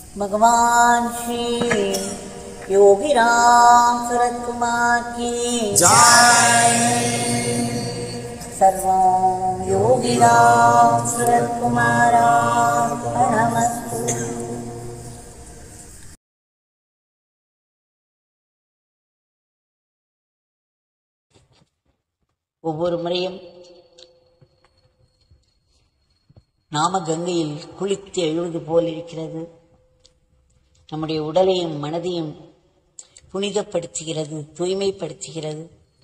भगवान श्री योगी रामसूरतकुमार की जय। सर्वं योगी रामसूरतकुमारार्पणमस्तु। ஒவ்வொரு முறையும் நாம கங்கையில் குளித்து எழுவது போல் இருக்கிறது. நம்முடைய உடலையும் மனதையும் புனிதப்படுத்துகிறது, தூய்மைப்படுத்துகிறது.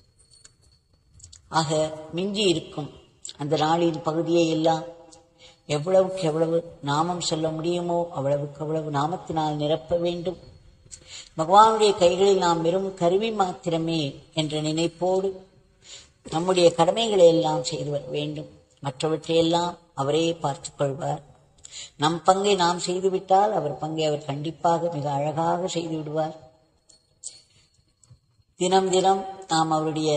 ஆக மிஞ்சி இருக்கும் அந்த நாளின் பகுதியை எல்லாம் எவ்வளவுக்கு எவ்வளவு நாமம் சொல்ல முடியுமோ அவ்வளவுக்கு அவ்வளவு நாமத்தினால் நிரப்ப வேண்டும். பகவானுடைய கைகளில் நாம் வெறும் கருவி மாத்திரமே என்ற நினைப்போடு நம்முடைய கடமைகளை எல்லாம் செய்து வர வேண்டும். மற்றவற்றையெல்லாம் அவரே பார்த்துக் கொள்வார். நம் பங்கை நாம் செய்துவிட்டால் அவர் பங்கை அவர் கண்டிப்பாக மிக அழகாக செய்து விடுவார். தினம் தினம் நாம் அவருடைய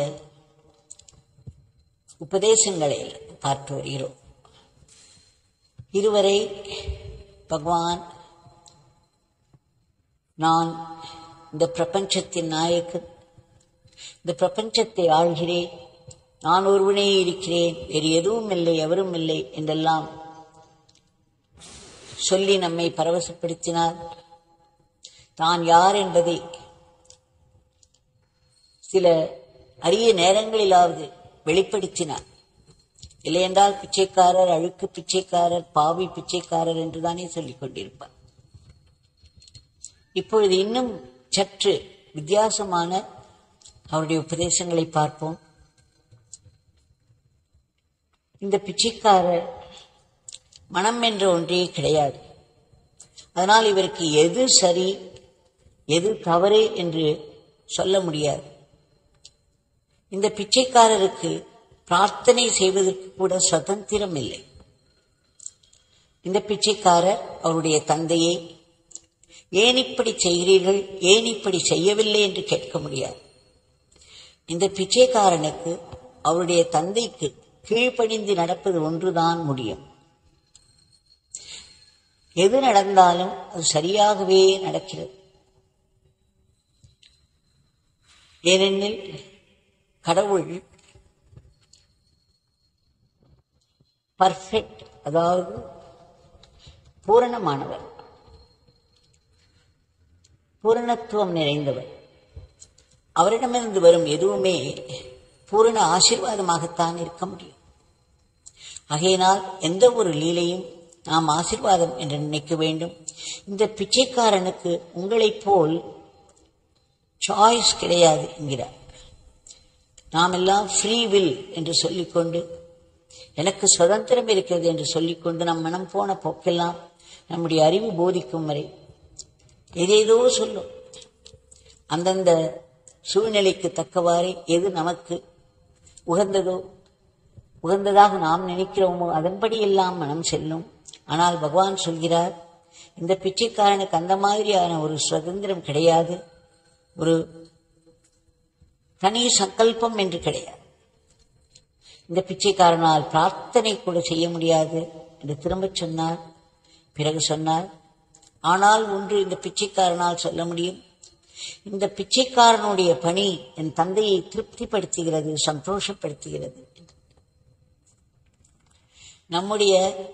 உபதேசங்களை பார்த்து வருகிறோம். இதுவரை பகவான் நான் இந்த பிரபஞ்சத்தின் நாயகன், இந்த பிரபஞ்சத்தை ஆள்கிறேன், நான் ஒருவனே இருக்கிறேன், வேறு எதுவும் இல்லை, எவரும் இல்லை என்றெல்லாம் சொல்லி நம்மை பரவசப்படுத்தினார். தான் யார் என்பதை சில அரிய நேரங்களிலாவது வெளிப்படுத்தினார். இல்லையென்றால் பிச்சைக்காரர், அழுக்கு பிச்சைக்காரர், பாவி பிச்சைக்காரர் என்றுதானே சொல்லிக் கொண்டிருப்பார். இப்பொழுது இன்னும் சற்று வித்தியாசமான அவருடைய உபதேசங்களை பார்ப்போம். இந்த பிச்சைக்காரர் மனம் என்ற ஒன்றே கிடையாது. அதனால் இவருக்கு எது சரி எது தவறு என்று சொல்ல முடியாது. இந்த பிச்சைக்காரருக்கு பிரார்த்தனை செய்வதற்கு கூட சுதந்திரம் இல்லை. இந்த பிச்சைக்காரர் அவருடைய தந்தையை ஏன் இப்படி செய்கிறீர்கள், ஏன் இப்படி செய்யவில்லை என்று கேட்க முடியாது. இந்த பிச்சைக்காரனுக்கு அவருடைய தந்தைக்கு கீழ்ப்படிந்து நடப்பது ஒன்றுதான் முடியும். எது நடந்தாலும் அது சரியாகவே நடக்கிறது. ஏனெனில் கடவுள் பர்ஃபெக்ட், அதாவது பூரணமானவர், பூரணத்துவம் நிறைந்தவர். அவரிடமிருந்து வரும் எதுவுமே பூரண ஆசீர்வாதமாகத்தான் இருக்க முடியும். ஆகையினால் எந்த ஒரு லீலையும் நாம் ஆசீர்வாதம் என்று நினைக்க வேண்டும். இந்த பிச்சைக்காரனுக்கு உங்களைப் போல் சாய்ஸ் கிடையாது என்கிறார். நாம் எல்லாம் ஃப்ரீ வில் என்று சொல்லிக்கொண்டு, எனக்கு சுதந்திரம் இருக்கிறது என்று சொல்லிக்கொண்டு நம் மனம் போன போக்கெல்லாம் நம்முடைய அறிவு போதிக்கும் வரை ஏதேதோ சொல்லும். அந்தந்த சூழ்நிலைக்கு தக்கவாறு எது நமக்கு உகந்ததோ, உகந்ததாக நாம் நினைக்கிறோமோ அதன்படி எல்லாம் மனம் செல்லும். ஆனால் பகவான் சொல்கிறார், இந்த பிச்சைக்காரனுக்கு அந்த மாதிரியான ஒரு சுதந்திரம் கிடையாது, ஒரு தனி சங்கல்பம் என்று கிடையாது. இந்த பிச்சைக்காரனால் பிரார்த்தனை கூட செய்ய முடியாது என்று திரும்பச் சொன்னார். பிறகு சொன்னார், ஆனால் ஒன்று இந்த பிச்சைக்காரனால் சொல்ல முடியும், இந்த பிச்சைக்காரனுடைய பணி என் தந்தையை திருப்திப்படுத்துகிறது, சந்தோஷப்படுத்துகிறது. நம்முடைய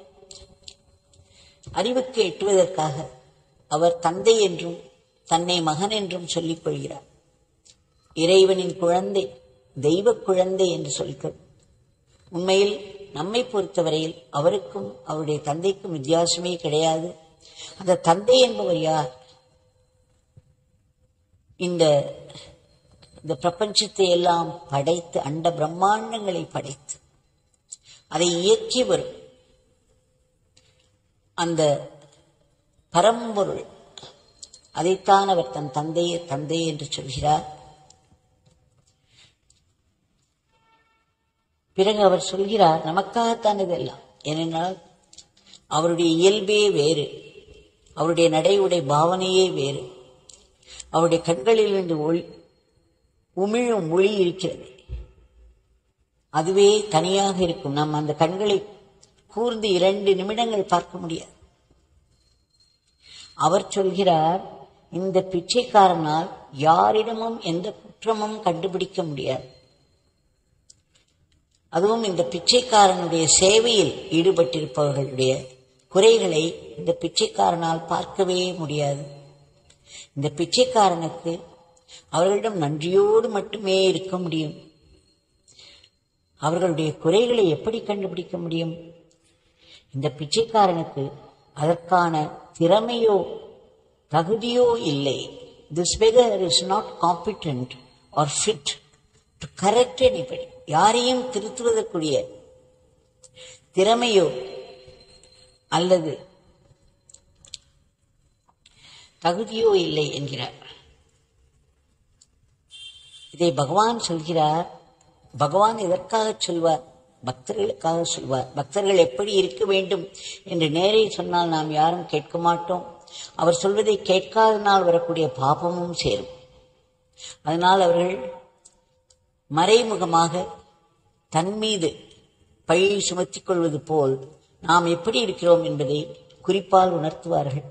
அறிவுக்கு எட்டுவதற்காக அவர் தந்தை என்றும் தன்னை மகன் என்றும் சொல்லிக் கொள்கிறார். இறைவனின் குழந்தை, தெய்வ குழந்தை என்று சொல்கிறது. உண்மையில் நம்மை பொறுத்தவரையில் அவருக்கும் அவருடைய தந்தைக்கும் வித்தியாசமே கிடையாது. அந்த தந்தை என்பவர் யார்? இந்த பிரபஞ்சத்தை எல்லாம் படைத்து, அண்ட பிரம்மாண்டங்களை படைத்து அதை இயக்கி வரும் அந்த பரம்பொருள், அதைத்தான் அவர் தன் தந்தையே தந்தை என்று சொல்கிறார். பிறகு அவர் சொல்கிறார், நமக்காகத்தான் இதெல்லாம். ஏனென்றால் அவருடைய இயல்பே வேறு, அவருடைய நடை உடை பாவனையே வேறு. அவருடைய கண்களிலிருந்து உமிழும் ஒளி இருக்கிறது, அதுவே தனியாக இருக்கும். நாம் அந்த கண்களை கூர்ந்து 2 நிமிடங்கள் பார்க்க முடியாது. அவர் சொல்கிறார், இந்த பிச்சைக்காரனால் யாரிடமும் எந்த குற்றமும் கண்டுபிடிக்க முடியாது. அதுவும் இந்த பிச்சைக்காரனுடைய சேவையில் ஈடுபட்டிருப்பவர்களுடைய குறைகளை இந்த பிச்சைக்காரனால் பார்க்கவே முடியாது. இந்த பிச்சைக்காரனுக்கு அவர்களிடம் நன்றியோடு மட்டுமே இருக்க முடியும். அவர்களுடைய குறைகளை எப்படி கண்டுபிடிக்க முடியும்? இந்த பிச்சைக்காரனுக்கு அதற்கான திறமையோ தகுதியோ இல்லை. This beggar is not competent or fit to correct anybody. யாரையும் திருத்துவதற்குரிய திறமையோ அல்லது தகுதியோ இல்லை என்கிறார். இதை பகவான் சொல்கிறார். பகவான் எதற்காக சொல்வார்? பக்தர்களுக்காக சொல்வார். பக்தர்கள் எப்படி இருக்க வேண்டும் என்று நேரே சொன்னால் நாம் யாரும் கேட்க மாட்டோம். அவர் சொல்வதை கேட்காதனால் வரக்கூடிய பாபமும் சேரும். அதனால் அவர்கள் மறைமுகமாக தன் மீது பழியை சுமத்திக் கொள்வது போல் நாம் எப்படி இருக்கிறோம் என்பதை குறிப்பால் உணர்த்துவார்கள்.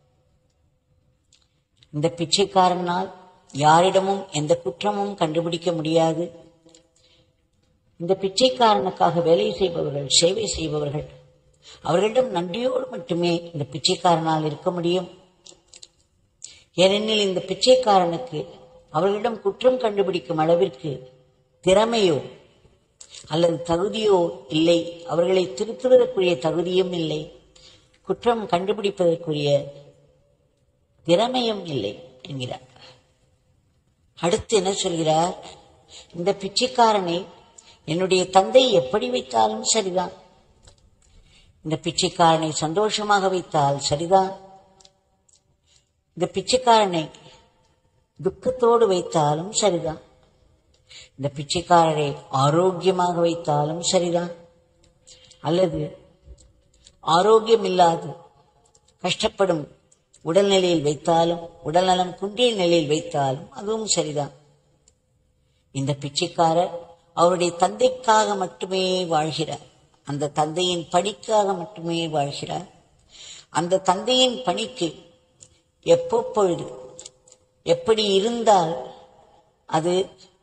இந்த பிச்சைக்காரனால் யாரிடமும் எந்த குற்றமும் கண்டுபிடிக்க முடியாது. இந்த பிச்சைக்காரனுக்காக வேலை செய்பவர்கள், சேவை செய்பவர்கள், அவர்களிடம் நன்றியோடு மட்டுமே இந்த பிச்சைக்காரனால் இருக்க முடியும். ஏனெனில் இந்த பிச்சைக்காரனுக்கு அவர்களிடம் குற்றம் கண்டுபிடிக்கும் அளவிற்கு திறமையோ அல்லது தகுதியோ இல்லை. அவர்களை திருத்துவதற்குரிய தகுதியும் இல்லை, குற்றம் கண்டுபிடிப்பதற்குரிய திறமையும் இல்லை என்கிறார். அடுத்து என்ன சொல்கிறார்? இந்த பிச்சைக்காரனை என்னுடைய தந்தை எப்படி வைத்தாலும் சரிதான். இந்த பிச்சைக்காரனை சந்தோஷமாக வைத்தால் சரிதான். இந்த பிச்சைக்காரனை துக்கத்தோடு வைத்தாலும் சரிதான். இந்த பிச்சைக்காரரை ஆரோக்கியமாக வைத்தாலும் சரிதான், அல்லது ஆரோக்கியம் இல்லாது கஷ்டப்படும் உடல்நிலையில் வைத்தாலும், உடல்நலம் குன்றிய நிலையில் வைத்தாலும் அதுவும் சரிதான். இந்த பிச்சைக்காரர் அவருடைய தந்தைக்காக மட்டுமே வாழ்கிறார். அந்த தந்தையின் பணிக்காக மட்டுமே வாழ்கிறார். அந்த தந்தையின் பணிக்கு எப்பொழுது எப்படி இருந்தால் அது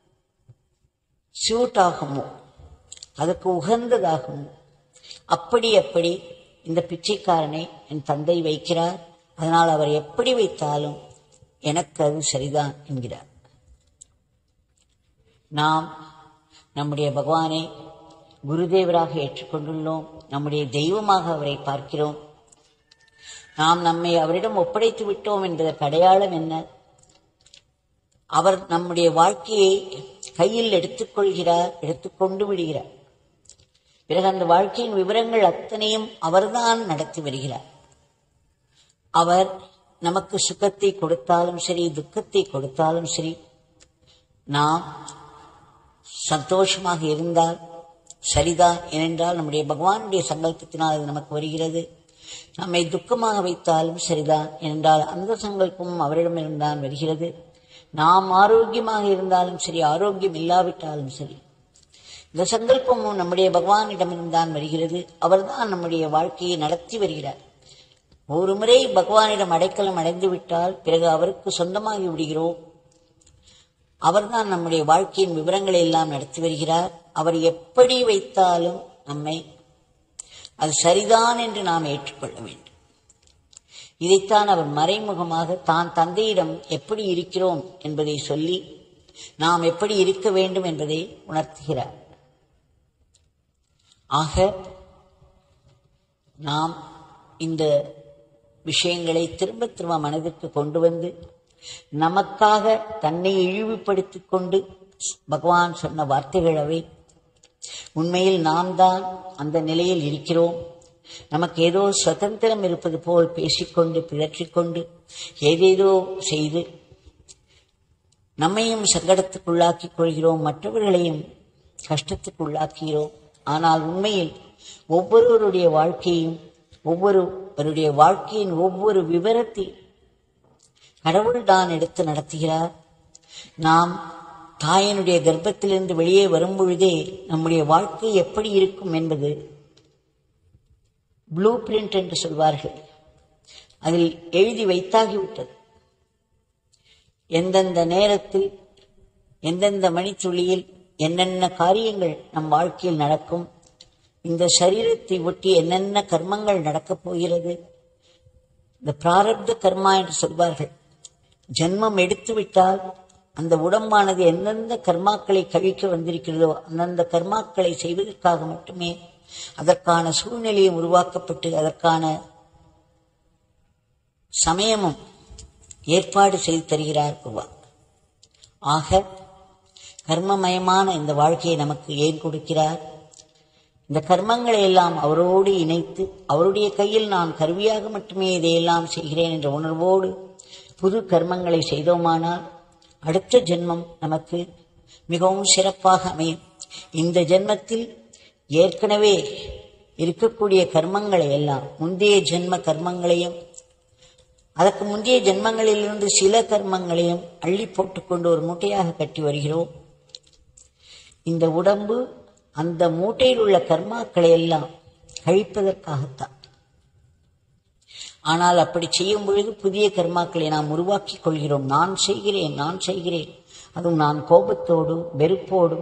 சூட் ஆகுமோ, அதுக்கு உகந்ததாகுமோ, அப்படி இந்த பிச்சைக்காரனை என் தந்தை வைக்கிறார். அதனால் அவர் எப்படி வைத்தாலும் எனக்கு அது சரிதான் என்கிறார். நாம் நம்முடைய பகவானை குருதேவராக ஏற்றுக்கொண்டுள்ளோம். நம்முடைய தெய்வமாக அவரை பார்க்கிறோம். நாம் நம்மை அவரிடம் ஒப்படைத்து விட்டோம் என்பதற்கு அடையாளம் என்ன? அவர் நம்முடைய வாழ்க்கையை கையில் எடுத்துக்கொள்கிறார், எடுத்துக்கொண்டு விடுகிறார். பிறகு அந்த வாழ்க்கையின் விவரங்கள் அத்தனையும் அவர்தான் நடத்தி வருகிறார். அவர் நமக்கு சுகத்தை கொடுத்தாலும் சரி, துக்கத்தை கொடுத்தாலும் சரி, நாம் சந்தோஷமாக இருந்தால் சரிதான். ஏனென்றால் நம்முடைய பகவானுடைய சங்கல்பத்தினால் அது நமக்கு வருகிறது. நம்மை துக்கமாக வைத்தாலும் சரிதான், ஏனென்றால் அந்த சங்கல்பமும் அவரிடமிருந்தான் வருகிறது. நாம் ஆரோக்கியமாக இருந்தாலும் சரி, ஆரோக்கியம் இல்லாவிட்டாலும் சரி, இந்த சங்கல்பமும் நம்முடைய பகவானிடமிருந்தான் வருகிறது. அவர்தான் நம்முடைய வாழ்க்கையை நடத்தி வருகிறார். ஒரு முறை பகவானிடம் அடைக்கலம் அடைந்து விட்டால் பிறகு அவருக்கு சொந்தமாகி விடுகிறோம். அவர்தான் நம்முடைய வாழ்க்கையின் விவரங்களை எல்லாம் நடத்தி வருகிறார். அவர் எப்படி வைத்தாலும் நம்மை அது சரிதான் என்று நாம் ஏற்றுக்கொள்ள வேண்டும். இதைத்தான் அவர் மறைமுகமாக தான் தந்தையிடம் எப்படி இருக்கிறோம் என்பதை சொல்லி நாம் எப்படி இருக்க வேண்டும் என்பதை உணர்த்துகிறார். ஆக நாம் இந்த விஷயங்களை திரும்ப திரும்ப மனதிற்கு கொண்டு வந்து நமக்காக தன்னை இழிவுபடுத்திக் கொண்டு பகவான் சொன்ன வார்த்தைகள் அவை. உண்மையில் நாம் தான் அந்த நிலையில் இருக்கிறோம். நமக்கு ஏதோ சுதந்திரம் இருப்பது போல் பேசிக்கொண்டு பிழற்றிக்கொண்டு ஏதேதோ செய்து நம்மையும் சங்கடத்துக்குள்ளாக்கிக் கொள்கிறோம், மற்றவர்களையும் கஷ்டத்துக்குள்ளாக்குகிறோம். ஆனால் உண்மையில் ஒவ்வொருவருடைய வாழ்க்கையும், ஒவ்வொருவருடைய வாழ்க்கையின் ஒவ்வொரு விவரத்தை கடவுள் தான் எடுத்து நடத்துகிறார். நாம் தாயினுடைய கர்ப்பத்திலிருந்து வெளியே வரும் பொழுதே நம்முடைய வாழ்க்கை எப்படி இருக்கும் என்பது ப்ளூ பிரிண்ட் என்று சொல்வார்கள். அதில் எழுதி வைத்தாகிவிட்டது. எந்தெந்த நேரத்தில் எந்தெந்த மணித்துளியில் என்னென்ன காரியங்கள் நம் வாழ்க்கையில் நடக்கும், இந்த சரீரத்தை ஒட்டி என்னென்ன கர்மங்கள் நடக்கப் போகிறது. இந்த பிராரப்த கர்மா என்று சொல்வார்கள். ஜென்மம் எடுத்துவிட்டால் அந்த உடம்பானது எந்தெந்த கர்மாக்களை கழிக்க வந்திருக்கிறதோ அந்தந்த கர்மாக்களை செய்வதற்காக மட்டுமே அதற்கான சூழ்நிலையும் உருவாக்கப்பட்டு அதற்கான சமயமும் ஏற்பாடு செய்து தருகிறார் பகவான். ஆக கர்மமயமான இந்த வாழ்க்கையை நமக்கு ஏன் கொடுக்கிறார்? இந்த கர்மங்களை எல்லாம் அவரோடு இணைத்து அவருடைய கையில் நான் கருவியாக மட்டுமே இதையெல்லாம் செய்கிறேன் என்ற உணர்வோடு புது கர்மங்களை செய்தோமானால் அடுத்த ஜென்மம் நமக்கு மிகவும் சிறப்பாக அமையும். இந்த ஜென்மத்தில் ஏற்கனவே இருக்கக்கூடிய கர்மங்களை எல்லாம் முந்தைய ஜென்ம கர்மங்களையும் அதற்கு முந்தைய ஜென்மங்களிலிருந்து சில கர்மங்களையும் அள்ளி போட்டுக்கொண்டு ஒரு மூட்டையாக கட்டி வருகிறோம். இந்த உடம்பு அந்த மூட்டையில் உள்ள கர்மாக்களை எல்லாம் கழிப்பதற்காகத்தான். ஆனால் அப்படி செய்யும் பொழுது புதிய கர்மாக்களை நாம் உருவாக்கிக் கொள்கிறோம். நான் செய்கிறேன், அதுவும் நான் கோபத்தோடும் வெறுப்போடும்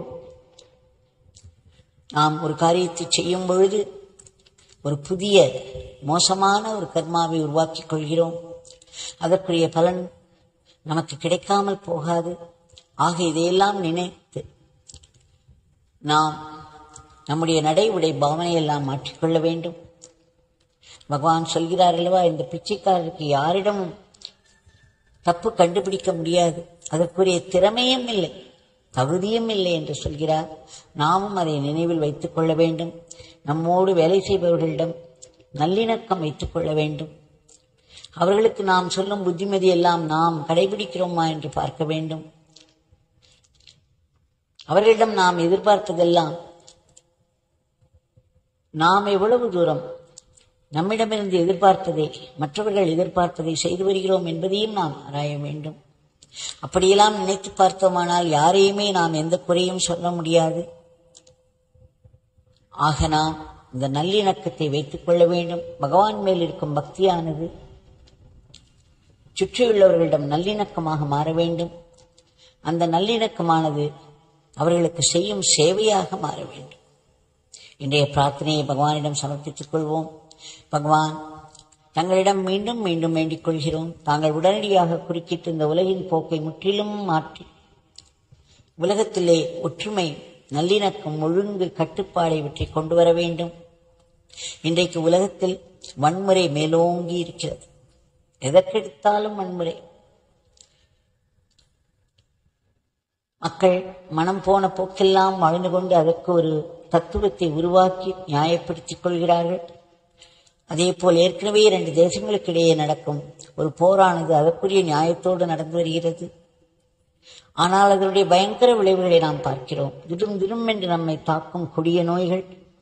நாம் ஒரு காரியத்தை செய்யும் பொழுது ஒரு புதிய மோசமான ஒரு கர்மாவை உருவாக்கிக் கொள்கிறோம். அதற்குரிய பலன் நமக்கு கிடைக்காமல் போகாது. ஆக இதையெல்லாம் நினைத்து நாம் நம்முடைய நடை உடை பாவனையெல்லாம் மாற்றிக்கொள்ள வேண்டும். பகவான் சொல்கிறார் அல்லவா, இந்த பிச்சைக்காரருக்கு யாரிடமும் தப்பு கண்டுபிடிக்க முடியாது, அதற்குரிய திறமையும் இல்லை, தகுதியும் இல்லை என்று சொல்கிறார். நாமும் அதை நினைவில் வைத்துக் கொள்ள வேண்டும். நம்மோடு வேலை செய்பவர்களிடம் நல்லிணக்கம் வைத்துக் கொள்ள வேண்டும். அவர்களுக்கு நாம் சொல்லும் புத்திமதி எல்லாம் நாம் கடைபிடிக்கிறோமா என்று பார்க்க வேண்டும். அவர்களிடம் நாம் எதிர்பார்ப்பதெல்லாம் நாம் எவ்வளவு தூரம் நம்மிடமிருந்து எதிர்பார்ப்பதை மற்றவர்கள் எதிர்பார்ப்பதை செய்து வருகிறோம் என்பதையும் நாம் ஆராய வேண்டும். அப்படியெல்லாம் நினைத்து பார்த்தோமானால் யாரையுமே நாம் எந்த குறையும் சொல்ல முடியாது. ஆக நாம் இந்த நல்லிணக்கத்தை வைத்துக் கொள்ள வேண்டும். பகவான் மேல் இருக்கும் பக்தியானது சுற்றியுள்ளவர்களிடம் நல்லிணக்கமாக மாற வேண்டும். அந்த நல்லிணக்கமானது அவர்களுக்கு செய்யும் சேவையாக மாற வேண்டும். இன்றைய பிரார்த்தனையை பகவானிடம் சமர்ப்பித்துக் கொள்வோம். பகவான், தங்களிடம் மீண்டும் மீண்டும் வேண்டிக் கொள்கிறோம். தாங்கள் உடனடியாக குறுக்கிட்டு இந்த உலகின் போக்கை முற்றிலும் மாற்றி உலகத்திலே ஒற்றுமை, நல்லிணக்கம், ஒழுங்கு, கட்டுப்பாடை இவற்றை கொண்டு வர வேண்டும். இன்றைக்கு உலகத்தில் வன்முறை மேலோங்கி இருக்கிறது. எதற்கெடுத்தாலும் வன்முறை. மக்கள் மனம் போன போக்கெல்லாம் வாழ்ந்து கொண்டு அதற்கு ஒரு தத்துவத்தை உருவாக்கி நியாயப்படுத்திக் கொள்கிறார்கள். அதே போல் ஏற்கனவே 2 தேசங்களுக்கு இடையே நடக்கும் ஒரு போரானது அதற்குரிய நியாயத்தோடு நடந்து வருகிறது. ஆனால் அதனுடைய பயங்கர விளைவுகளை நாம் பார்க்கிறோம். திடும் என்று நம்மை தாக்கும் கொடிய நோய்கள்,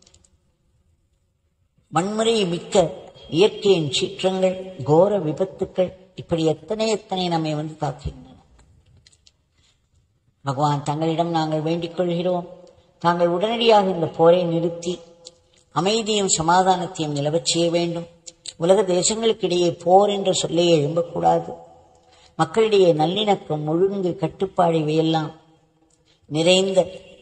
வன்முறை மிக்க இயற்கையின் சீற்றங்கள், கோர விபத்துக்கள், இப்படி எத்தனை நம்மை வந்து தாக்குகின்றன. பகவான், தங்களிடம் நாங்கள் வேண்டிக் கொள்கிறோம். தாங்கள் உடனடியாக இந்த போரை நிறுத்தி அமைதியும் சமாதானத்தையும் நிலவச் செய்ய வேண்டும். உலக தேசங்களுக்கிடையே போர் என்ற சொல்லே எழும்பக்கூடாது. மக்களிடையே நல்லிணக்கம், ஒழுங்கு, கட்டுப்பாடு இவையெல்லாம் நிறைந்த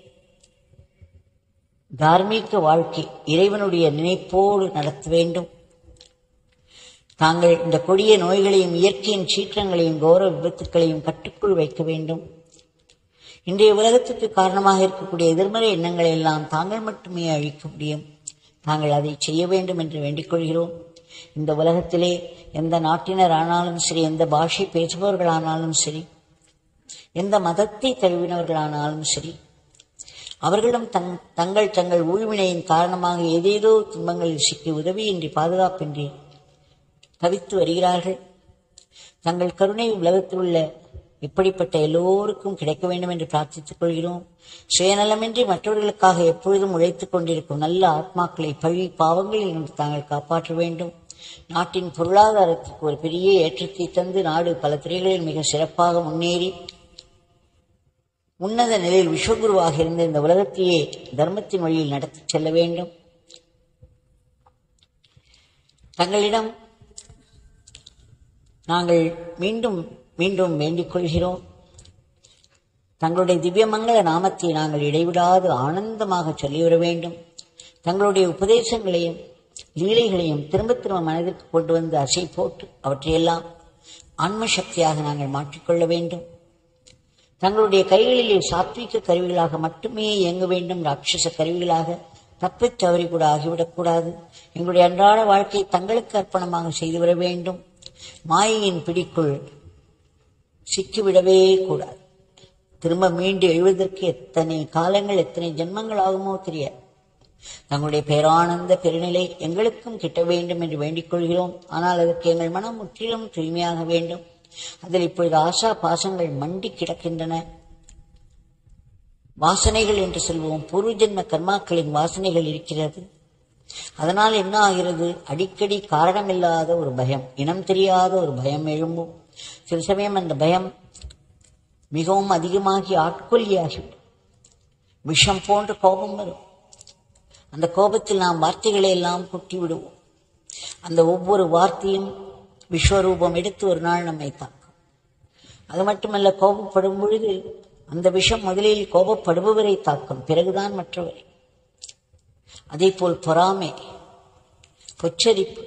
தார்மீக வாழ்க்கை இறைவனுடைய நினைப்போடு நடத்த வேண்டும். தாங்கள் இந்த கொடிய நோய்களையும் இயற்கையின் சீற்றங்களையும் கோர விபத்துக்களையும் கட்டுக்குள் வைக்க வேண்டும். இன்றைய உலகத்துக்கு காரணமாக இருக்கக்கூடிய எதிர்மறை எண்ணங்களை எல்லாம் தாங்கள் மட்டுமே அழிக்க முடியும். தாங்கள் அதை செய்ய வேண்டும் என்று வேண்டிக் கொள்கிறோம். இந்த உலகத்திலே எந்த நாட்டினர் ஆனாலும் சரி, எந்த பாஷை பேசுபவர்களானாலும் சரி, எந்த மதத்தை தழுவினவர்களானாலும் சரி, அவர்களும் தங்கள் ஊழ்வினையின் காரணமாக ஏதேதோ துன்பங்களில் சிக்கி உதவியின்றி பாதுகாப்பின்றி தவித்து வருகிறார்கள். தங்கள் கருணை உலகத்தில் உள்ள இப்படிப்பட்ட எல்லோருக்கும் கிடைக்க வேண்டும் என்று பிரார்த்தித்துக் கொள்கிறோம். சுயநலமின்றி மற்றவர்களுக்காக எப்பொழுதும் உழைத்துக் கொண்டிருக்கும் நல்ல ஆத்மாக்களை பழி பாவங்களில் இருந்து தாங்கள் காப்பாற்ற வேண்டும். நாட்டின் பொருளாதாரத்திற்கு ஒரு பெரிய ஏற்றத்தை தந்து நாடு பல துறைகளில் மிக சிறப்பாக முன்னேறி உன்னத நிலையில் விஸ்வகுருவாக இருந்த இந்த உலகத்தையே தர்மத்தின் வழியில் நடத்திச் செல்ல வேண்டும். தங்களிடம் நாங்கள் மீண்டும் மீண்டும் வேண்டிக் கொள்கிறோம். தங்களுடைய திவ்யமங்கள நாமத்தை நாங்கள் இடைவிடாது ஆனந்தமாக சொல்லி வர வேண்டும். தங்களுடைய உபதேசங்களையும் லீலைகளையும் திரும்ப திரும்ப மனதிற்கு கொண்டு வந்து அசை போட்டு அவற்றையெல்லாம் ஆன்ம சக்தியாக நாங்கள் மாற்றிக்கொள்ள வேண்டும். தங்களுடைய கைகளிலே சாத்விக கருவிகளாக மட்டுமே இயங்க வேண்டும். ராட்சச கருவிகளாக தப்பித் தவறி கூட ஆகிவிடக்கூடாது. எங்களுடைய அன்றாட வாழ்க்கையை தங்களுக்கு அர்ப்பணமாக செய்து வர வேண்டும். மாயையின் பிடிக்குள் சிக்கிவிடவே கூடாது. திரும்ப மீண்டு எழுவதற்கு எத்தனை காலங்கள் எத்தனை ஜென்மங்கள் ஆகுமோ தெரியாது. தங்களுடைய பேரானந்த பெருநிலை எங்களுக்கும் கிட்ட வேண்டும் என்று வேண்டிக் கொள்கிறோம். ஆனால் அதற்கு எங்கள் மனம் முற்றிலும் தூய்மையாக வேண்டும். அதில் இப்பொழுது ஆசா பாசங்கள் மண்டி கிடக்கின்றன. வாசனைகள் என்று சொல்வோம், பூர்வ ஜென்ம கர்மாக்களின் வாசனைகள் இருக்கிறது. அதனால் என்ன ஆகிறது? அடிக்கடி காரணமில்லாத ஒரு பயம், இனம் தெரியாத ஒரு பயம் எழும்பும். சில சமயம் அந்த பயம் மிகவும் அதிகமாகி ஆட்கொல்லியாகிவிடும். விஷம் போன்ற கோபம் வரும். அந்த கோபத்தில் நாம் வார்த்தைகளை எல்லாம் கொட்டி விடுவோம். அந்த ஒவ்வொரு வார்த்தையும் விஸ்வரூபம் எடுத்து ஒரு நாள் நம்மை தாக்கும். அது மட்டுமல்ல, கோபப்படும் பொழுது அந்த விஷம் முதலில் கோபப்படுபவரை தாக்கும், பிறகுதான் மற்றவரை. அதே போல் பொறாமை, பொச்சரிப்பு,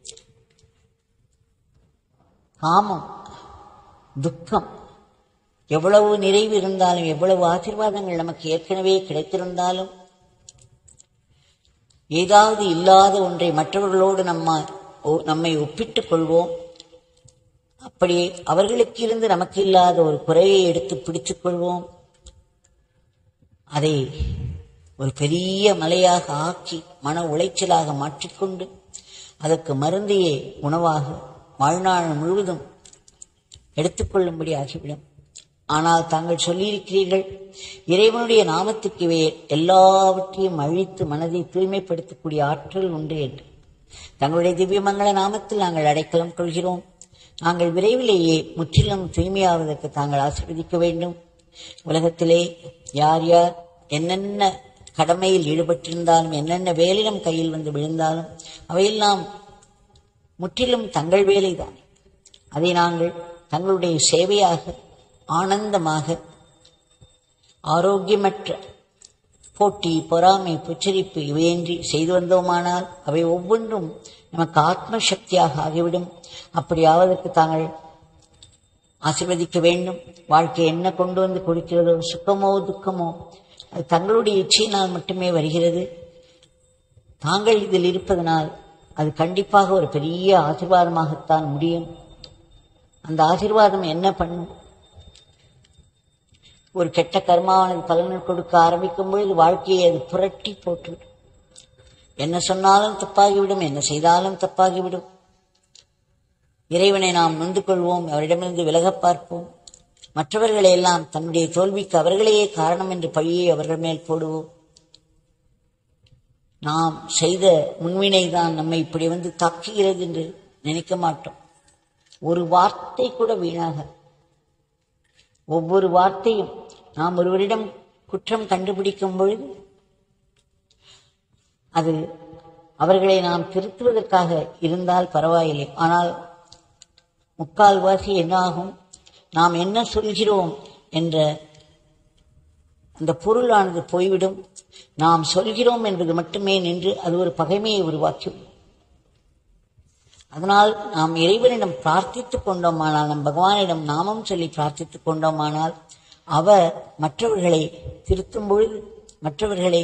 காமம், துக்கம், எவ்வளவு நிறைவு இருந்தாலும் எவ்வளவு ஆசீர்வாதங்கள் நமக்கு ஏற்கனவே கிடைத்திருந்தாலும் ஏதாவது இல்லாத ஒன்றை மற்றவர்களோடு நம்மை ஒப்பிட்டுக் கொள்வோம். அப்படி அவர்களுக்கு இருந்து நமக்கு இல்லாத ஒரு குறையை எடுத்து பிடித்துக் கொள்வோம். அதை ஒரு பெரிய மலையாக ஆக்கி மன உளைச்சலாக மாற்றிக்கொண்டு அதற்கு மருந்தையே உணவாக வாழ்நாள் முழுவதும் எடுத்துக்கொள்ளும்படி ஆகிவிடும். ஆனால் தாங்கள் சொல்லியிருக்கிறீர்கள், இறைவனுடைய நாமத்துக்கு எல்லாவற்றையும் அழித்து மனதை தூய்மைப்படுத்தக்கூடிய ஆற்றல் உண்டு என்று. தங்களுடைய திவ்யமங்கள நாமத்தில் நாங்கள் அடைக்கலம் கொள்கிறோம். நாங்கள் விரைவிலேயே முற்றிலும் தூய்மையாவதற்கு தாங்கள் ஆசீர்வதிக்க வேண்டும். உலகத்திலே யார் யார் என்னென்ன கடமையில் ஈடுபட்டிருந்தாலும் என்னென்ன வேலையிலும் கையில் வந்து விழுந்தாலும் அவையெல்லாம் முற்றிலும் தங்கள் வேலைதான். அதை நாங்கள் தங்களுடைய சேவையாக ஆனந்தமாக ஆரோக்கியமற்ற போட்டி, பொறாமை, புச்சரிப்பு இவையின்றி செய்து வந்தோமானால் அவை ஒவ்வொன்றும் நமக்கு ஆத்ம சக்தியாக ஆகிவிடும். அப்படி ஆவதற்கு தாங்கள் ஆசீர்வதிக்க வேண்டும். வாழ்க்கை என்ன கொண்டு வந்து கொடுக்கிறதோ, சுக்கமோ துக்கமோ, அது தங்களுடைய இச்சையினால் மட்டுமே வருகிறது. தாங்கள் இதில் இருப்பதனால் அது கண்டிப்பாக ஒரு பெரிய ஆசீர்வாதமாகத்தான் முடியும். அந்த ஆசீர்வாதம் என்ன பண்ணும்? ஒரு கெட்ட கர்மாவானது பலன்கள் கொடுக்க ஆரம்பிக்கும் பொழுது வாழ்க்கையை அது புரட்டி போட்டுவிடும். என்ன சொன்னாலும் தப்பாகிவிடும், என்ன செய்தாலும் தப்பாகிவிடும். இறைவனை நாம் நொந்து கொள்வோம், அவரிடமிருந்து விலகப் பார்ப்போம். மற்றவர்களை எல்லாம் தன்னுடைய தோல்விக்கு அவர்களையே காரணம் என்று பழியை அவர்கள் மேல் போடுவோம். நாம் செய்த முன்வினை தான் நம்மை இப்படி வந்து தாக்குகிறது என்று நினைக்க மாட்டோம். ஒரு வார்த்தை கூட வீணாக, ஒவ்வொரு வார்த்தையும் நாம் ஒருவரிடம் குற்றம் கண்டுபிடிக்கும் பொழுது அது அவர்களை நாம் திருத்துவதற்காக இருந்தால் பரவாயில்லை. ஆனால் முக்கால்வாசி என்ன ஆகும்? நாம் என்ன சொல்கிறோம் என்ற அந்த பொருளானது போய்விடும். நாம் சொல்கிறோம் என்பது மட்டுமே நின்று அது ஒரு பகைமையை உருவாக்கிவிடும். அதனால் நாம் இறைவனிடம் பிரார்த்தித்துக் கொண்டோமானால், நம் பகவானிடம் நாமம் சொல்லி பிரார்த்தித்துக் கொண்டோமானால் அவர் மற்றவர்களை திருத்தும் பொழுது மற்றவர்களை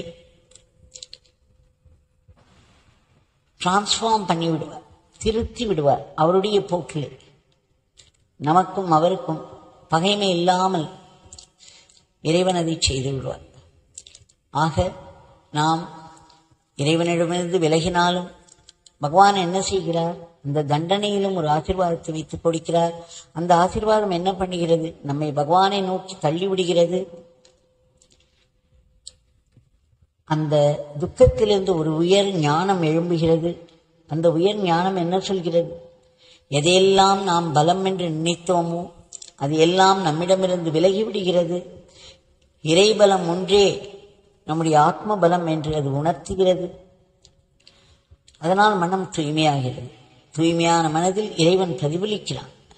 டிரான்ஸ்ஃபார்ம் பண்ணிவிடுவார், திருத்தி விடுவார் அவருடைய போக்கில். நமக்கும் அவருக்கும் பகைமை இல்லாமல் இறைவன் அதை செய்து விடுவார். ஆக நாம் இறைவனிடமிருந்து விலகினாலும் பகவான் என்ன செய்கிறார்? அந்த தண்டனையிலும் ஒரு ஆசீர்வாதத்தை வைத்துக் கொடுக்கிறார். அந்த ஆசீர்வாதம் என்ன பண்ணுகிறது? நம்மை பகவானை நோக்கி தள்ளிவிடுகிறது. அந்த துக்கத்திலிருந்து ஒரு உயர் ஞானம் எழும்புகிறது. அந்த உயர் ஞானம் என்ன சொல்கிறது? எதையெல்லாம் நாம் பலம் என்று நினைத்தோமோ அது எல்லாம் நம்மிடமிருந்து விலகிவிடுகிறது. இறைபலம் ஒன்றே நம்முடைய ஆத்ம பலம் என்று அது உணர்த்துகிறது. அதனால் மனம் தூய்மையாகிறது. தூய்மையான மனதில் இறைவன் பிரதிபலிக்கிறான்.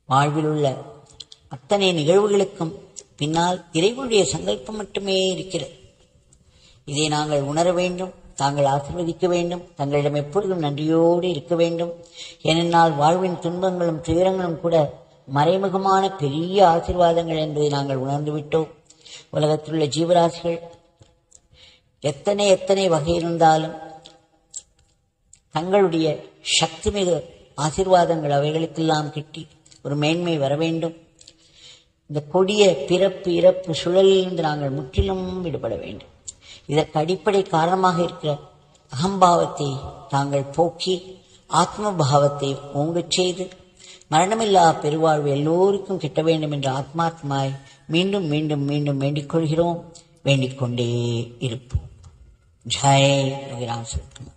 வாழ்வில் உள்ள அத்தனை நிகழ்வுகளுக்கும் பின்னால் இறைவனுடைய சங்கல்பம் மட்டுமே இருக்கிறது. இதை நாங்கள் உணர வேண்டும். தாங்கள் ஆசீர்வதிக்க வேண்டும். தங்களிடம் எப்பொழுதும் நன்றியோடு இருக்க வேண்டும். ஏனென்றால் வாழ்வின் துன்பங்களும் துயரங்களும் கூட மறைமுகமான பெரிய ஆசீர்வாதங்கள் என்பதை நாங்கள் உணர்ந்துவிட்டோம். உலகத்திலுள்ள ஜீவராசிகள் எத்தனை வகை இருந்தாலும் தங்களுடைய சக்தி மிகு ஆசீர்வாதங்கள் அவைகளுக்கெல்லாம் கிட்டி ஒரு மேன்மை வர வேண்டும். இந்த கொடிய பிறப்பு இறப்பு சுழலிலிருந்து நாங்கள் முற்றிலும் விடுபட வேண்டும். இதற்கு அடிப்படை காரணமாக இருக்கிற அகம்பாவத்தை தாங்கள் போக்கி ஆத்ம பாவத்தை ஓங்கச் செய்து மரணமில்லா பெருவாழ்வு எல்லோருக்கும் கிட்ட வேண்டும் என்ற ஆத்மாத்மாய் மீண்டும் மீண்டும் மீண்டும் வேண்டிக் கொள்கிறோம். வேண்டிக் கொண்டே இருப்போம். ஜெய் யோகி ராமசுரத்குமார்.